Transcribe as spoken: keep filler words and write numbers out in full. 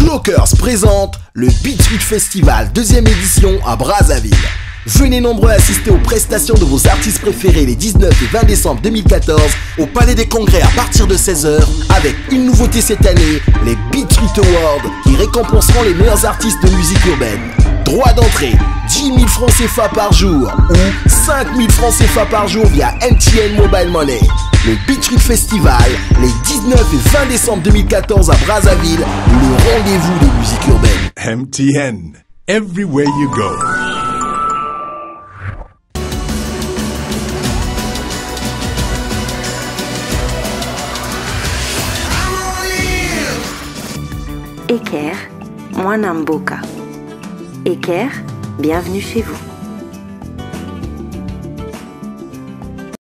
Clockers présente le Beat Street Festival deuxième édition à Brazzaville. Venez nombreux assister aux prestations de vos artistes préférés les dix-neuf et vingt décembre deux mille quatorze au Palais des Congrès à partir de seize heures avec une nouveauté cette année, les Beat Street Awards qui récompenseront les meilleurs artistes de musique urbaine. Droit d'entrée, dix mille francs C F A par jour ou cinq mille francs C F A par jour via M T N Mobile Money. Le Beat Street Festival, les dix-neuf et vingt décembre deux mille quatorze à Brazzaville, le rendez-vous des musiques urbaines. M T N, everywhere you go. Eker, Mwana Mboka. Eker, bienvenue chez vous.